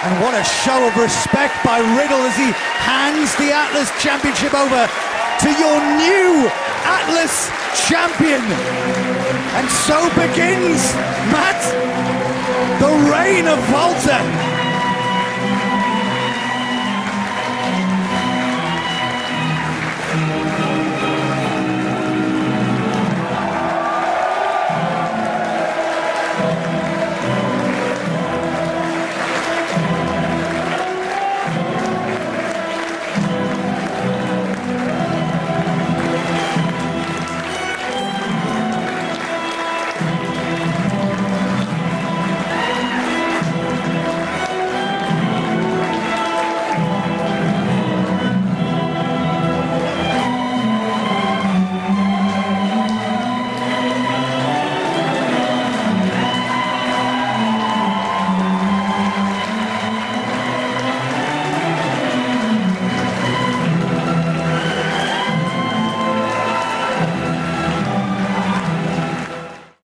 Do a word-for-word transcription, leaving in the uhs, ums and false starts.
And what a show of respect by Riddle as he hands the Atlas Championship over to your new Atlas champion. And so begins, Matt, the reign of Walter.